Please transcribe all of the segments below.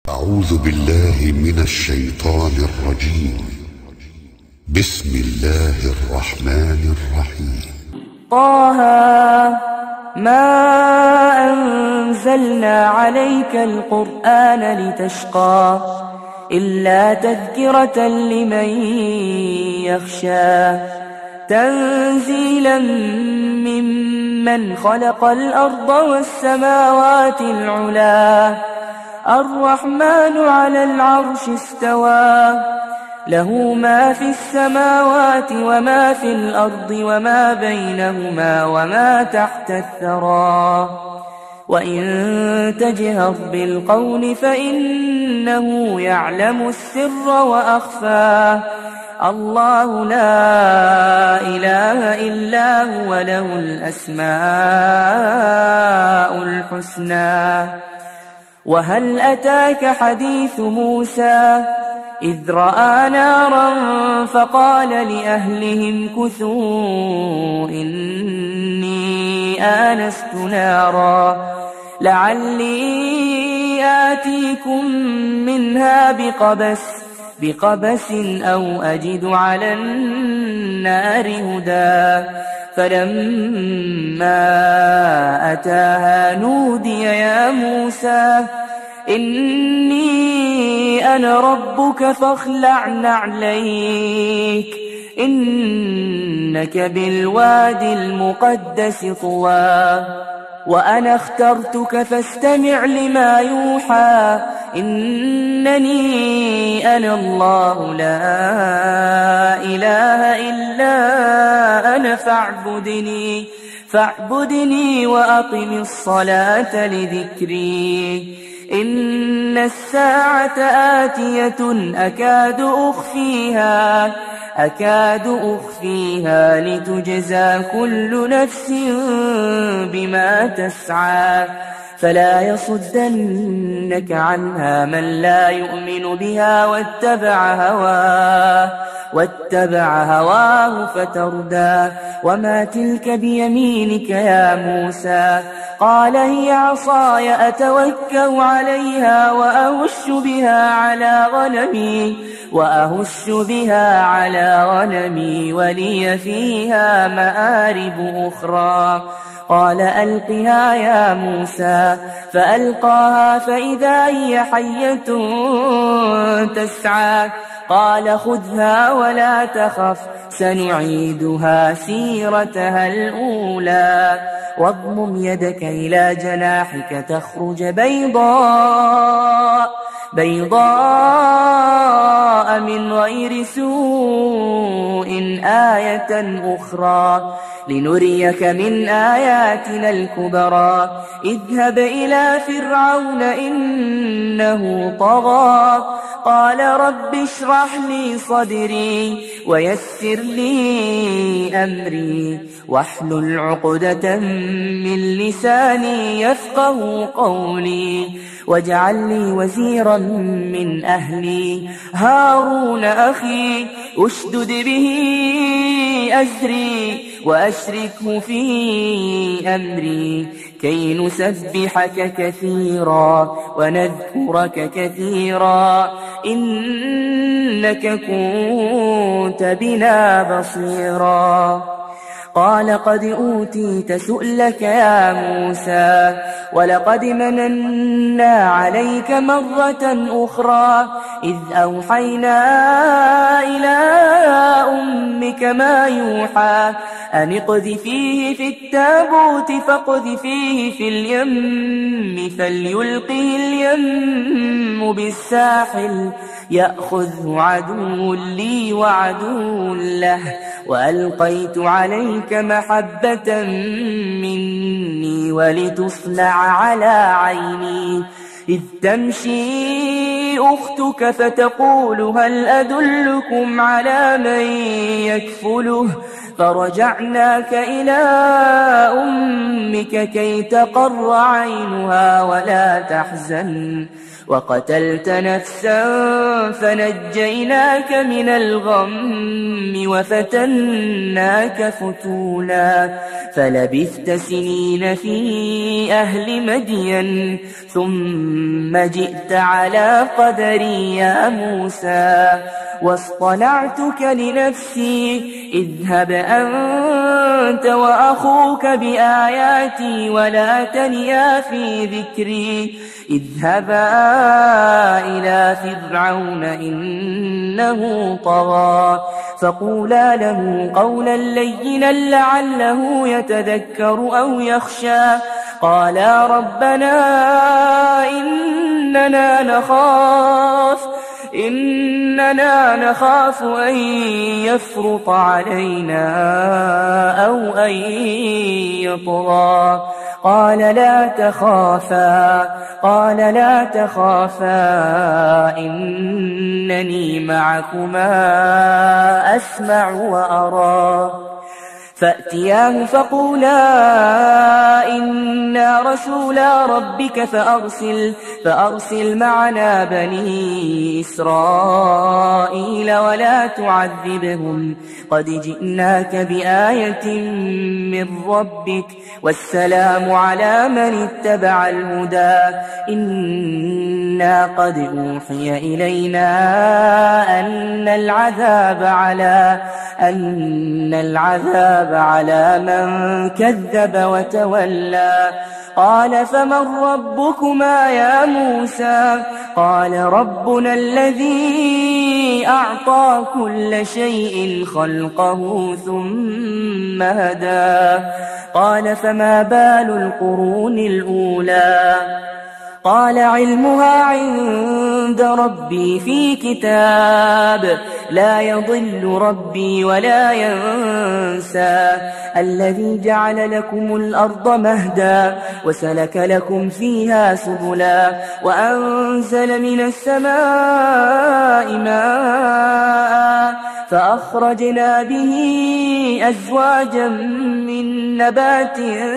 أعوذ بالله من الشيطان الرجيم. بسم الله الرحمن الرحيم. طه ما أنزلنا عليك القرآن لتشقى إلا تذكرة لمن يخشى تنزيلا ممن خلق الأرض والسماوات العلا الرحمن على العرش استوى له ما في السماوات وما في الأرض وما بينهما وما تحت الثرى وإن تجهر بالقول فإنه يعلم السر وأخفى الله لا إله إلا هو له الأسماء الحسنى. وهل أتاك حديث موسى إذ رأى نارا فقال لأهلهم كثوا إني آنست نارا لعلي آتيكم منها بقبس أو أجد على النار هدى فلما أتاها نودي يا موسى إني أنا ربك فاخلع نعليك إنك بالوادي المقدس طوى وأنا اخترتك فاستمع لما يوحى إنني أنا الله لا إله إلا أنا فاعبدني وأقم الصلاة لذكري إن الساعة آتية أكاد أخفيها لتجزى كل نفس بما تسعى فلا يصدنك عنها من لا يؤمن بها واتبع هواه فتردى وما تلك بيمينك يا موسى قال هي عصاي أتوكأ عليها وأهش بها على غنمي ولي فيها مآرب أخرى قال ألقها يا موسى فألقاها فإذا هي حية تسعى قال خذها ولا تخف سنعيدها سيرتها الأولى واضمم يدك إلى جناحك تخرج بيضاء من غير سوء آية أخرى لنريك من آياتنا الكبرى اذهب إلى فرعون إنه طغى قال رب اشرح لي صدري ويسر لي أمري واحلل عقدة من لساني يفقه قولي واجعل لي وزيرا من أهلي هارون أخي أشدد به أزري وأشركه في أمري كي نسبحك كثيرا ونذكرك كثيرا إنك كنت بنا بصيرا قال قد أوتيت سؤلك يا موسى ولقد مننا عليك مرة أخرى إذ أوحينا إلى أمك ما يوحى أن اقذفيه في التابوت فاقذفيه في اليم فليلقه اليم بالساحل يأخذه عدو لي وعدو له وألقيت عليك محبة مني ولتصنع على عيني إذ تمشي أختك فتقول هل أدلكم على من يكفله فرجعناك إلى أمك كي تقر عينها وقتلت نفسا فنجيناك من الغم وفتناك فتونا فلبثت سنين في أهل مدين ثم جئت على قدري يا موسى واصطنعتك لنفسي اذهب أنت وأخوك بآياتي ولا تنيا في ذكري اذهبا إلى فرعون إنه طغى فقولا له قولا لينا لعله يتذكر أو يخشى قالا ربنا إننا نخاف أن يفرط علينا أو أن يطغى قال لا تخافا إنني معكما أسمع وأرى فأتياه فقولا إنا رسولا ربك فأرسل معنا بني إسرائيل ولا تعذبهم قد جئناك بآية من ربك والسلام على من اتبع الهدى إنا قد أوحي إلينا أن العذاب على من كذب وتولى قال فمن ربكما يا موسى قال ربنا الذي أعطى كل شيء خلقه ثم هدى قال فما بال القرون الأولى قال علمها عند ربي في كتاب لا يضل ربي ولا ينسى الذي جعل لكم الأرض مهدا وسلك لكم فيها سبلا وأنزل من السماء ماء فأخرجنا به أزواجا من نبات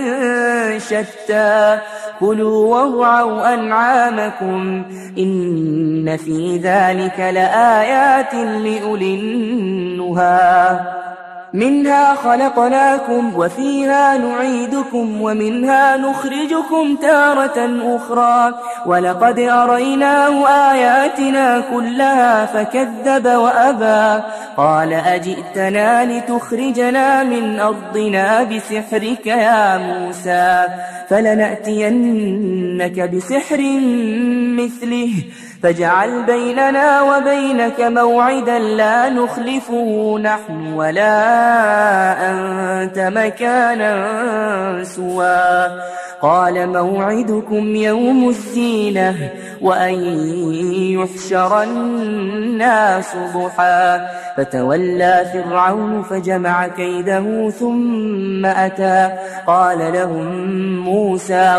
شتى كلوا وارعوا أنعامكم إن في ذلك لآيات لأولي النهى منها خلقناكم وفيها نعيدكم ومنها نخرجكم تارة أخرى ولقد أريناه آياتنا كلها فكذب وأبى قال أجئتنا لتخرجنا من أرضنا بسحرك يا موسى فلنأتينك بسحر مثله فاجعل بيننا وبينك موعدا لا نخلفه نحن ولا أنت مكانا سوى قال موعدكم يوم الزينة وأن يحشر الناس ضحى فتولى فرعون فجمع كيده ثم أتى قال لهم موسى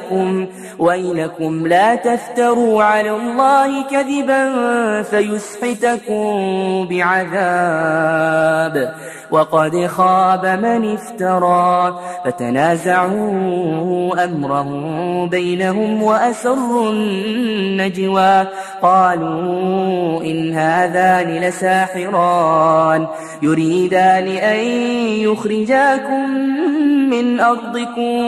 ويلكم لا تفتروا على الله كذبا فيسحتكم بعذاب وقد خاب من افترى فتنازعوا أمرهم بينهم وأسروا النجوى قالوا إن هذان لساحران يريدان أن يخرجاكم من أرضكم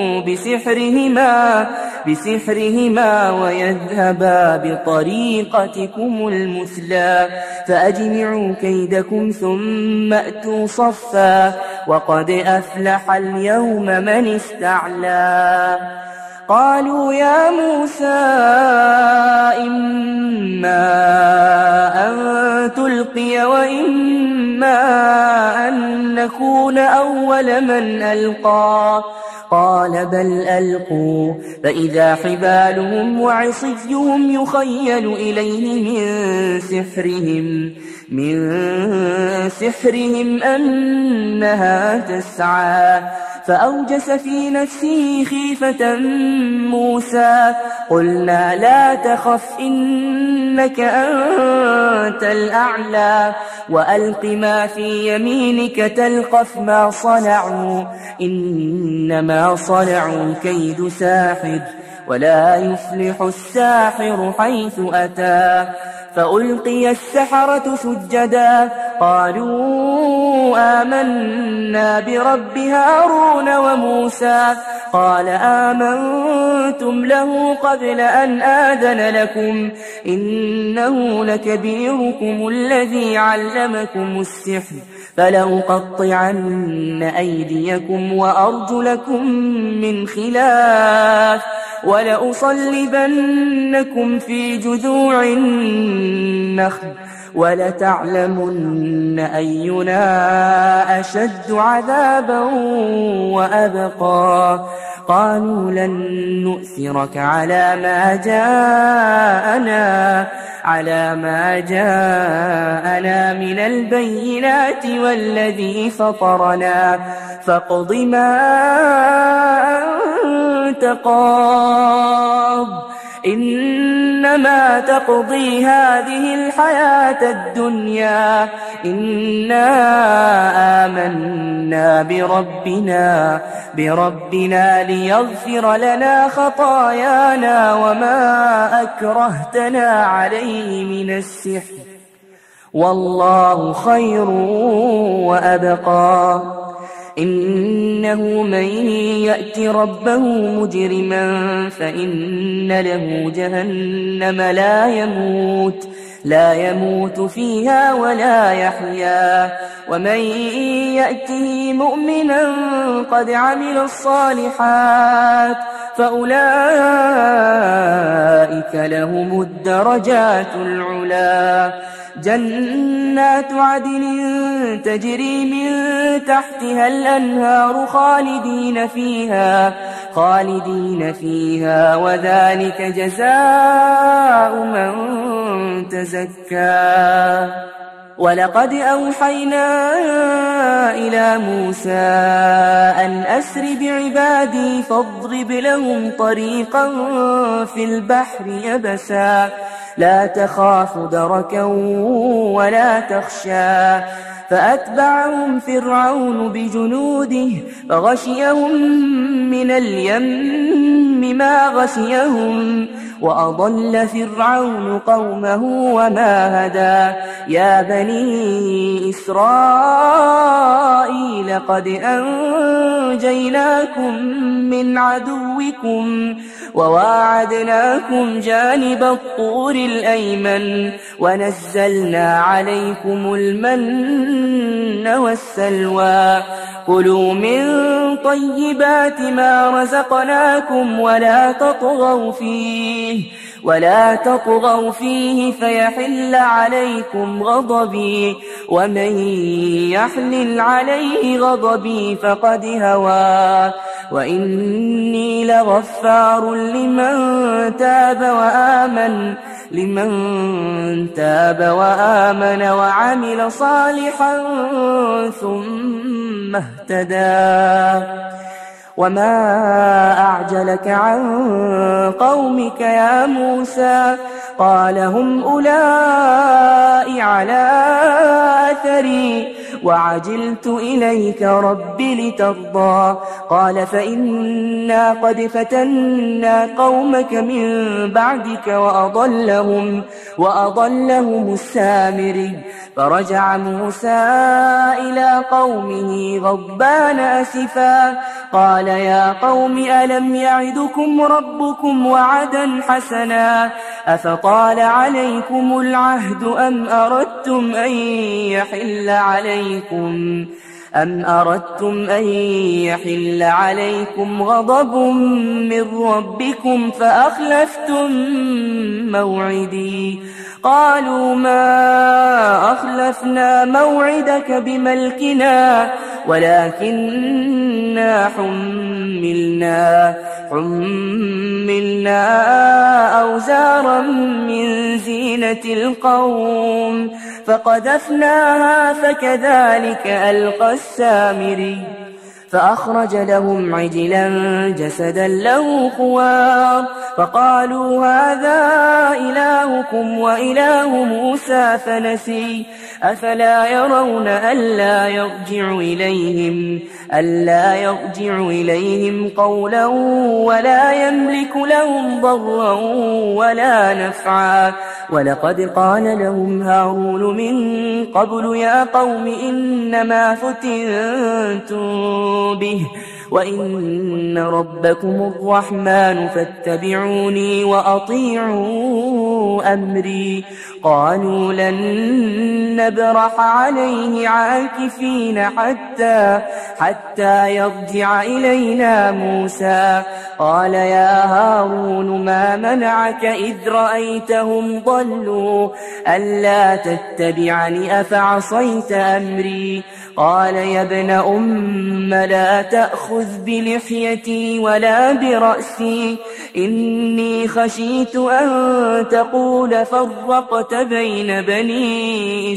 بسحرهما ويذهبا بطريقتكم المثلى فأجمعوا كيدكم ثم أتوا صفا وقد أفلح اليوم من استعلى قالوا يا موسى إما أن تلقي وإما أن نكون أول من ألقى قال بل ألقوا فإذا حبالهم وعصيهم يخيل إليه من سحرهم أنها تسعى فأوجس في نفسه خيفة موسى قلنا لا تخف إنك أنت الأعلى وألق ما في يمينك تلقف ما صنعوا إنما صنعوا كيد ساحر ولا يفلح الساحر حيث أتى. فألقي السحرة سجدا قالوا آمنا برب هارون وموسى. قال آمنتم له قبل أن آذن لكم إنه لكبيركم الذي علمكم السحر فلأقطعن أيديكم وأرجلكم من خلاف ولأصلبنكم في جذوع النخل ولتعلمن أينا أشد عذابا وأبقى. قالوا لن نؤثرك على ما جاءنا من البينات والذي فطرنا فاقض ما أنت قاض إنما تقضي هذه الحياة الدنيا إنا آمنا بربنا ليغفر لنا خطايانا وما أكرهتنا عليه من السحر والله خير وأبقى. إنه من يأت ربه مجرما فإن له جهنم لا يموت فيها ولا يحيا ومن يأته مؤمنا قد عمل الصالحات فأولئك لهم الدرجات العلا. جنات عدن تجري من تحتها الأنهار خالدين فيها وذلك جزاء من تزكى. ولقد أوحينا إلى موسى أن أسر بعبادي فاضرب لهم طريقا في البحر يبسا لا تخاف دركا ولا تخشى. فأتبعهم فرعون بجنوده فغشيهم من اليم ما غشيهم وأضل فرعون قومه وما هدى. يا بني إسرائيل قد أنجيناكم من عدوكم وواعدناكم جانب الطور الأيمن ونزلنا عليكم المن والسلوى. كلوا من طيبات ما رزقناكم ولا تطغوا فيه فيحل عليكم غضبي ومن يحلل عليه غضبي فقد هوى. وإني لغفار لمن تاب وآمن وعمل صالحا ثم اهتدى. وما أعجلك عن قومك يا موسى؟ قال هم أولئك على أثري وعجلت إليك رب لترضى. قال فإنا قد فتنا قومك من بعدك وأضلهم السامري. فرجع موسى إلى قومه غضبان أسفا قال يا قوم ألم يعدكم ربكم وعدا حسنا أفطال عليكم العهد أم أردتم أن يحل عليكم غضب من ربكم فأخلفتم موعدي. قالوا ما أخلفنا موعدك بملكنا ولكننا حملنا أوزارا من زينة القوم فقذفناها فكذلك ألقى السامري. فأخرج لهم عجلا جسدا له خوار فقالوا هذا إلهكم إلهكم وإله موسى فنسي أفلا يرون ألا يرجع إليهم قولا ولا يملك لهم ضرا ولا نفعا ولقد قال لهم هارون من قبل يا قوم إنما فتنتم به وإن ربكم الرحمن فاتبعوني وأطيعوا أمري قالوا لن نبرح عليه عاكفين حتى يرجع إلينا موسى قال يا هارون ما منعك إذ رأيتهم ضلوا ألا تتبعني أفعصيت أمري قال يا ابن أم لا تأخذ بلحيتي ولا برأسي إني خشيت أن تقول فرقت بين بني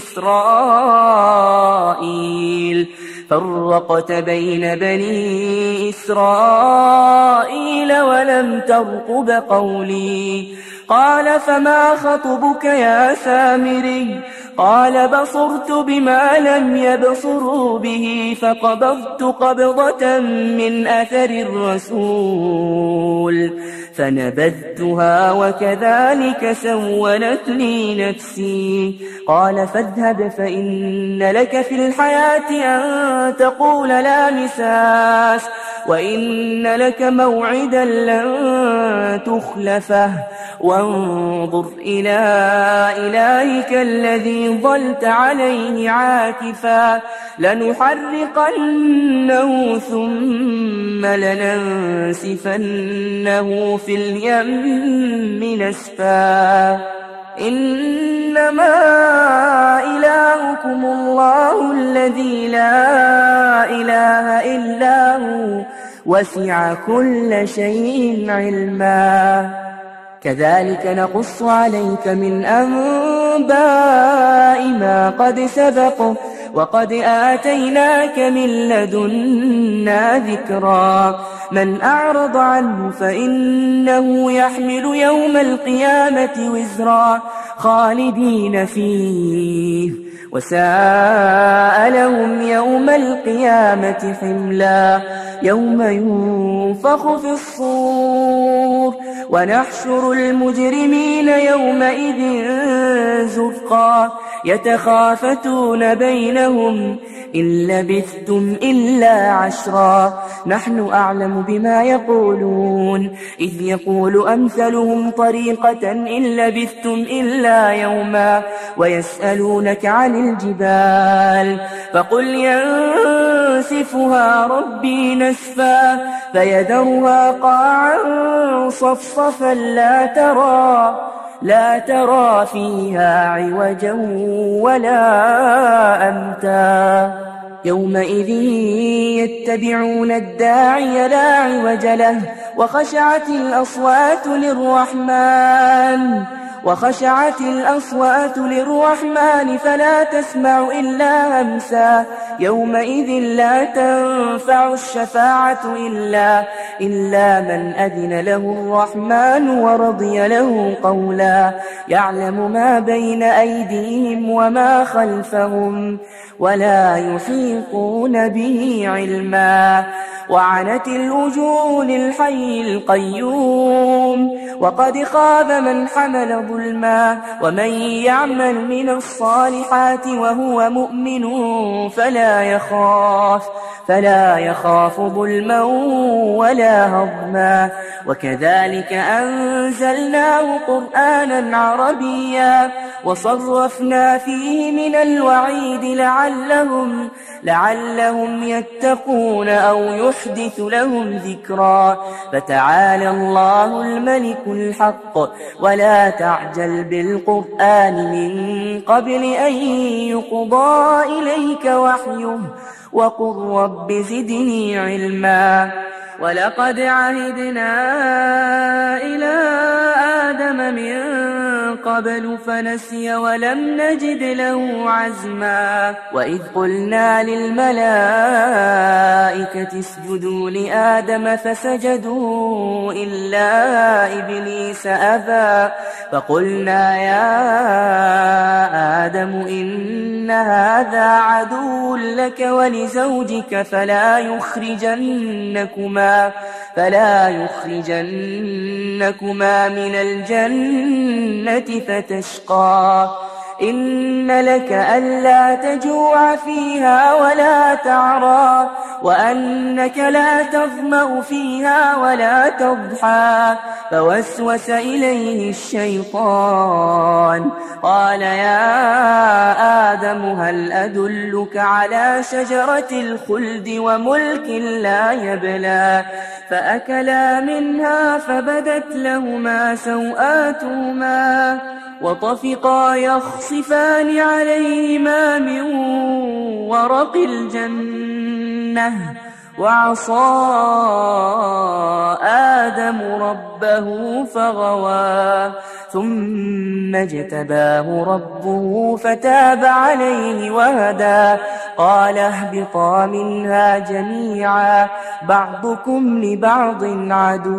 إسرائيل ولم ترقب قولي قال فما خطبك يا سامري قال بصرت بما لم يبصروا به فقبضت قبضة من أثر الرسول فنبذتها وكذلك سولت لي نفسي قال فاذهب فإن لك في الحياة أن تقول لا مساس وإن لك موعدا لن تخلفه وانظر إلى إلهك الذي ظلت عليه عاكفا لنحرقنه ثم لننسفنه في اليم نسفا إنما إلهكم الله الذي لا إله إلا هو وسع كل شيء علما كذلك نقص عليك من أنباء ما قد سبق وقد آتيناك من لدنا ذكرا من أعرض عنه فإنه يحمل يوم القيامة وزرا خالدين فيه وساء لهم يوم القيامة حملا يوم ينفخ في الصور ونحشر المجرمين يومئذ زرقا يتخافتون بينهم إن لبثتم إلا عشرا نحن أعلم بما يقولون إذ يقول أمثلهم طريقة إن لبثتم إلا يوما ويسألونك عن الجبال فقل ينسفها ربي نسفا فيذرها قاعا صفصفا لا ترى فيها عوجا ولا أمتا يومئذ يتبعون الداعي لا عوج له وخشعت الأصوات للرحمن فلا تسمع إلا همسا يومئذ لا تنفع الشفاعة إلا من أذن له الرحمن ورضي له قولا يعلم ما بين أيديهم وما خلفهم ولا يحيطون به علما وعنت الوجوه للحي القيوم وقد خاب من حمل ظلما ومن يعمل من الصالحات وهو مؤمن فلا يخاف ظلما ولا هضما وكذلك أنزلناه قرآنا عربيا وصرفنا فيه من الوعيد لعلهم يتقون أو يحدث لهم ذكرا فتعالى الله الملك الحق ولا تعجل بالقرآن من قبل أن يقضى إليك وحيه وقل رب زدني علما ولقد عهدنا إلى آدم من قبل فنسي ولم نجد له عزما وإذ قلنا للملائكة اسجدوا لآدم فسجدوا إلا إبليس أبى فقلنا يا آدم إن هذا عدو لك ولزوجك فلا يخرجنكما من الجنة فتشقى إن لك ألا تجوع فيها ولا تعرى وأنك لا تظمأ فيها ولا تضحى فوسوس إليه الشيطان قال يا آدم هل أدلك على شجرة الخلد وملك لا يبلى فأكلا منها فبدت لهما سوآتهما وطفقا يخصفان عليهما من ورق الجنة وعصى آدم ربه فغوى ثم اجتباه ربه فتاب عليه وهدى قال اهبطا منها جميعا بعضكم لبعض عدو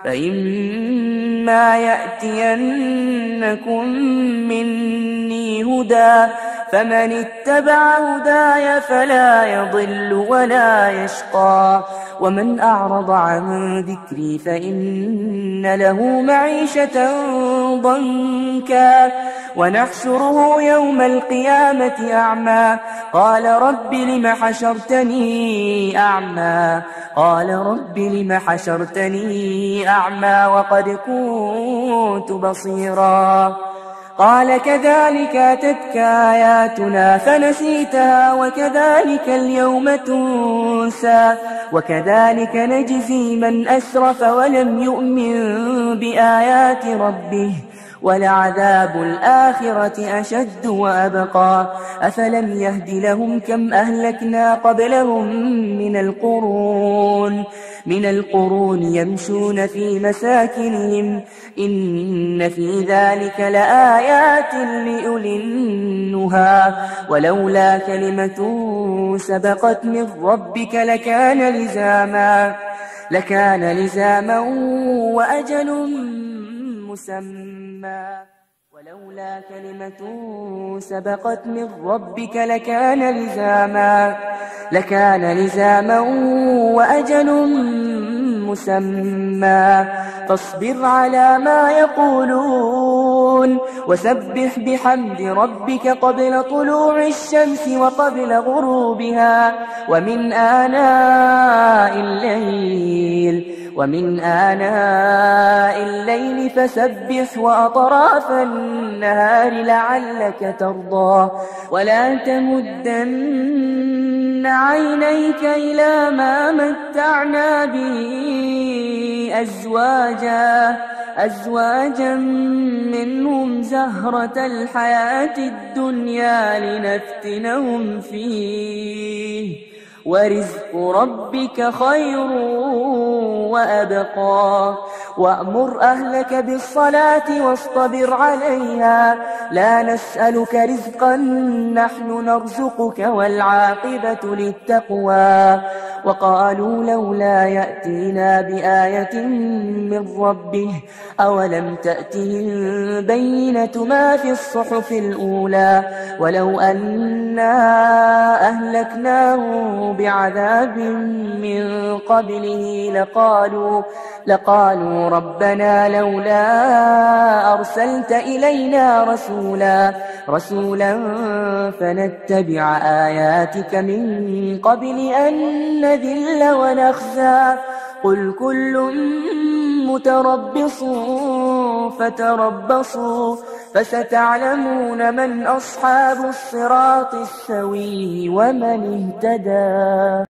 فإما يأتينكم مني هدى فمن اتبع هداي فلا يضل ولا يشقى ومن أعرض عن ذكري فإن له معيشة ضنكا ونحشره يوم القيامة أعمى قال رب لم حشرتني أعمى قال رب لم حشرتني أعمى وقد كنت بصيرا قال كذلك أتتك آياتنا فنسيتها وكذلك اليوم تنسى وكذلك نجزي من أسرف ولم يؤمن بآيات ربه ولعذاب الآخرة أشد وأبقى أفلم يهد لهم كم أهلكنا قبلهم من القرون يمشون في مساكنهم إن في ذلك لآيات لأولي النهى ولولا كلمة سبقت من ربك لكان لزاما وأجل مسمى ولولا كلمة سبقت من ربك لكان لزاما وأجل مسمى فاصبر على ما يقولون وسبح بحمد ربك قبل طلوع الشمس وقبل غروبها ومن آناء الليل فسبح وأطراف النهار لعلك ترضى ولا تمدن عينيك إلى ما متعنا به أزواجا منهم زهرة الحياة الدنيا لنفتنهم فيه ورزق ربك خير وأبقى وأمر أهلك بالصلاة واصطبر عليها لا نسألك رزقا نحن نرزقك والعاقبة للتقوى وقالوا لولا يأتينا بآية من ربه أولم تأتهم بينة ما في الصحف الأولى ولو أنا أهلكناهم بعذاب من قبله لقالوا ربنا لولا أرسلت إلينا رسولا فنتبع آياتك من قبل أن نذل ونخزى قل كل متربص فتربصوا فستعلمون من أصحاب الصراط السوي ومن اهتدى.